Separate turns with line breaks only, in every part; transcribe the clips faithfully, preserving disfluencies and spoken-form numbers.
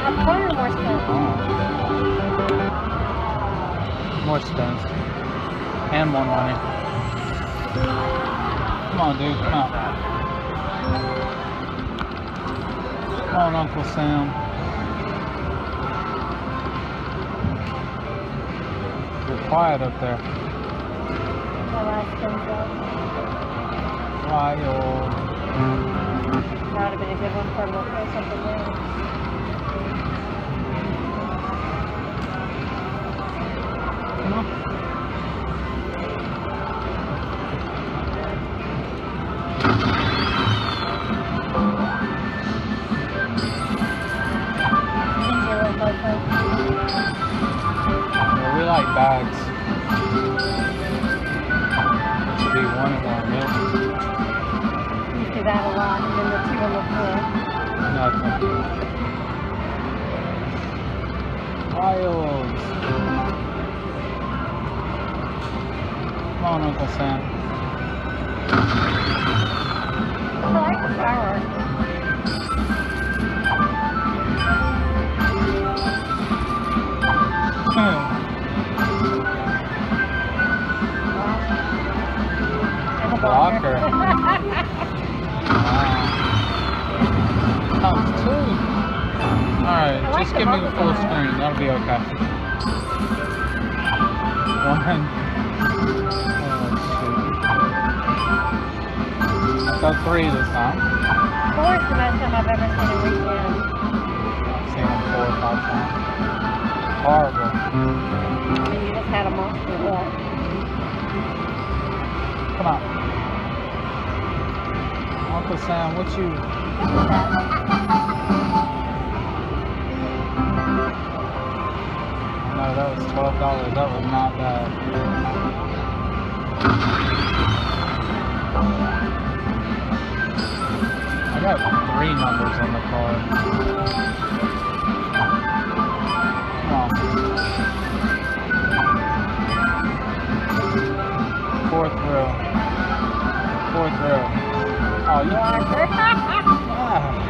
Coin or more spins?
Oh. More spins. And more money. Come on, dude, come out. Come on, Uncle Sam. You're quiet up there.
My last spin's up.
Wild.
That would have been a good one for look or something there.
Come on. Yeah, we like bags. It should be one of our milk.
You do that a lot, and then the two on the floor.
Nothing. Wilds. Come on, Uncle Sam.
I like the flower. And a
Blocker.
blocker.
Wow. Comes two. Alright,
like
just
the
give me the
bubble
full
color.
screen. That'll be okay. One. Oh, shoot. I got three this time.
Four is the most time I've ever seen a weekend.
I've seen them four or five times. Horrible.
I mean, you just had a monster look.
Come on. Uncle Sam, what you... No, that was twelve dollars. That was not bad. I got three numbers on the card. Come on. Fourth row. Fourth row. Oh, you
Blocker.
ah.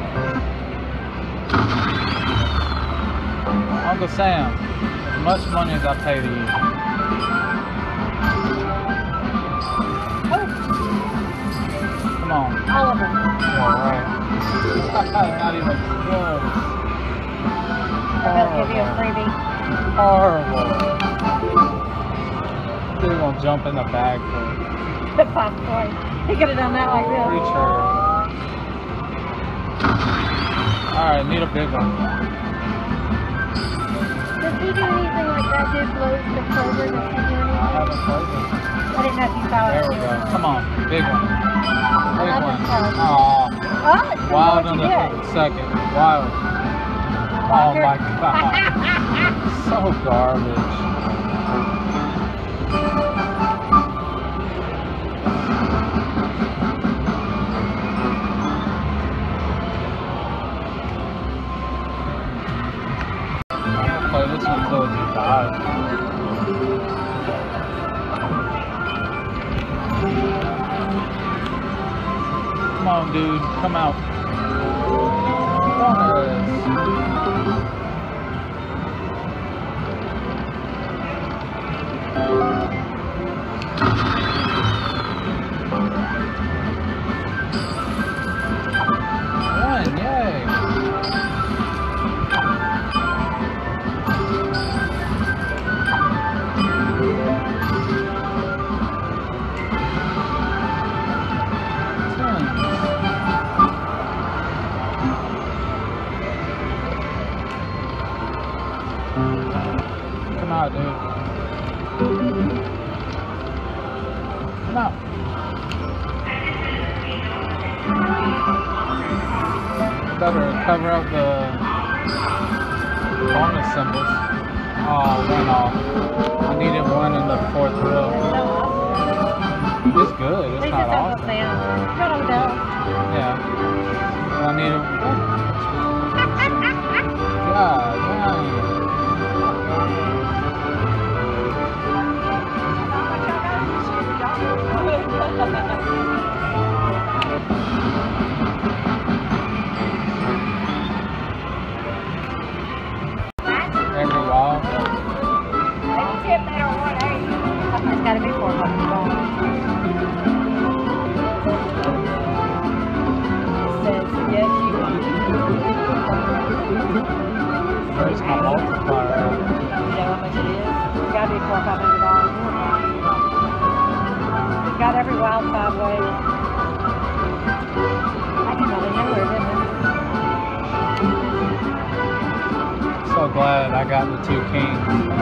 Uncle Sam, as much money as I pay to you.
Oh,
Come on.
all of them.
Yeah, right. Not even close.
They'll give you a freebie.
Horrible. Dude gonna jump in the bag for
The popcorn. He could have done that like this.
preacher. Alright, need a big one.
Does he do anything like that? Dude blows the clover? Does he do anything?
I haven't played this.
I didn't know if you saw it.
There we go. Come on, big one. Big
Not
one.
this card.
Aw.
Oh, it's
Wild
what
on
you
the
did.
second. Wild. Oh my god. So garbage. I'll play this one until it dies. Come on, dude. Come out. Bonus. One, yay. Come out, dude. Come out. Better cover up the bonus symbols. Oh, went off. I needed one in the fourth row. It's good. It's
They
not
just have
awesome.
a fan. Put them down.
Yeah. I needed. God, dang. Where's my multiplier at?
You know how much it is? It's got to be four or five hundred dollars. It's got every wild five way. I didn't know they knew where it is.
So glad I got the two kings.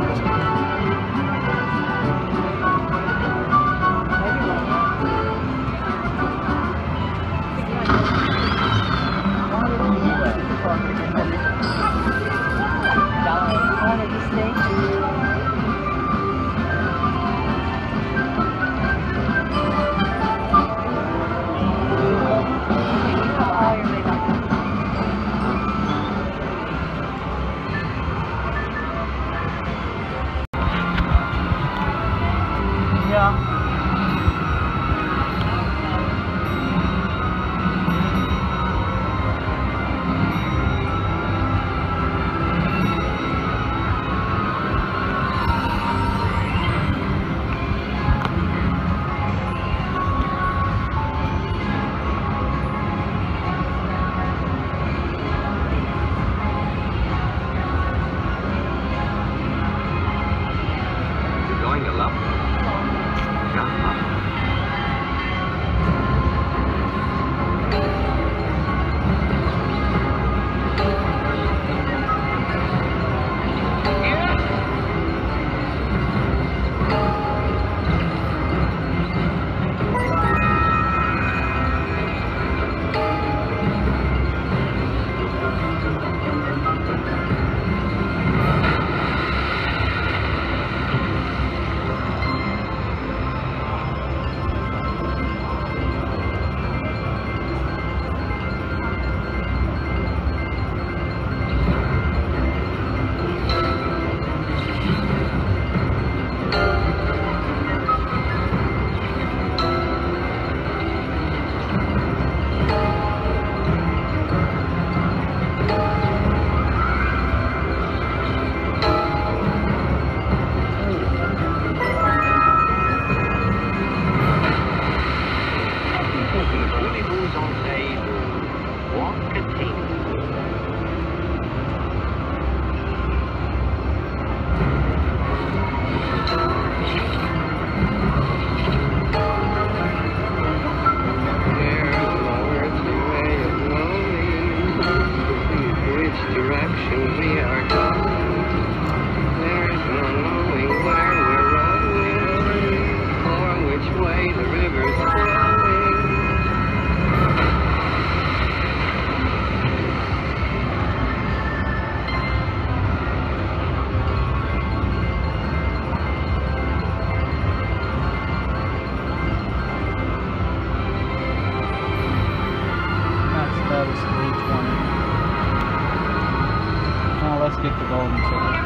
Let's get the golden ticket.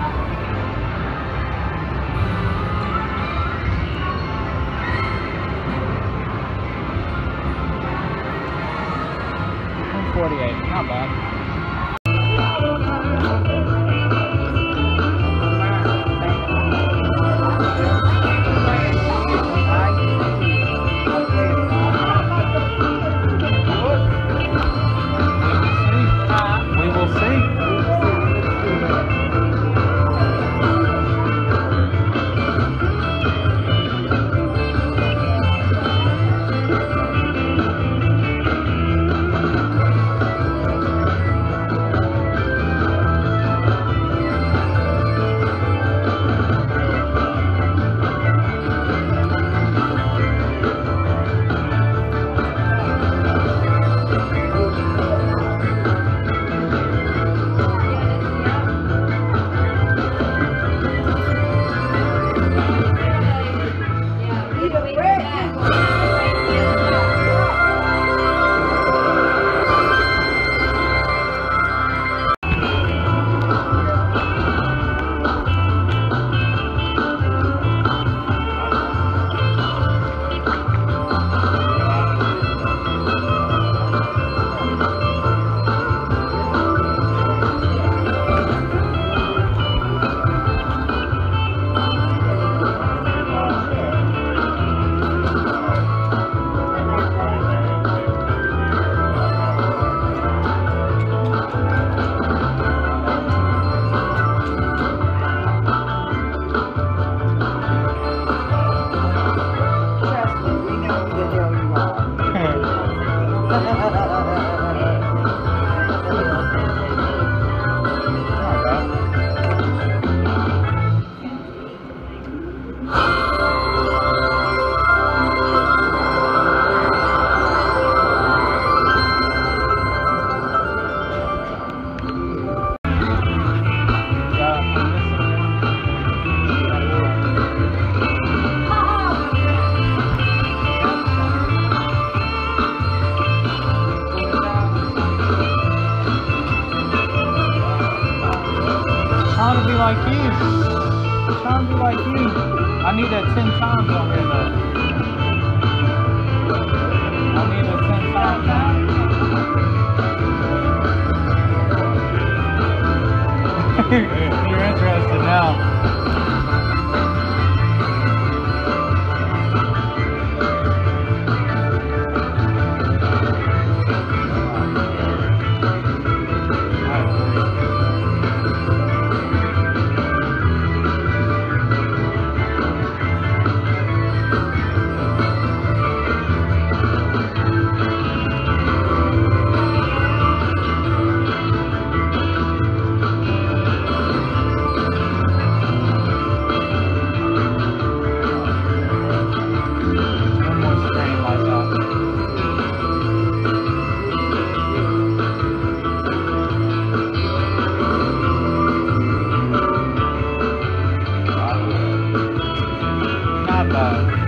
one forty-eight, not bad. trying to be like you. I'm trying to be like you. I need that ten times on here though. I need a ten times on here. You're interested now. Not bad.